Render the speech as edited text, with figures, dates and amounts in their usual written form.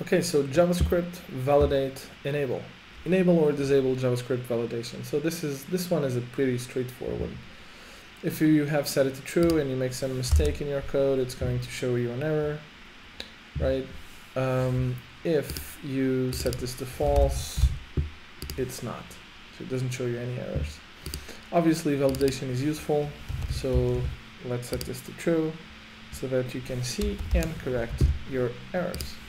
Okay, so javascript validate enable. Enable or disable JavaScript validation. So this one is a pretty straightforward one. If you have set it to true and you make some mistake in your code, it's going to show you an error, right? If you set this to false, it's not. So it doesn't show you any errors. Obviously, validation is useful, so let's set this to true so that you can see and correct your errors.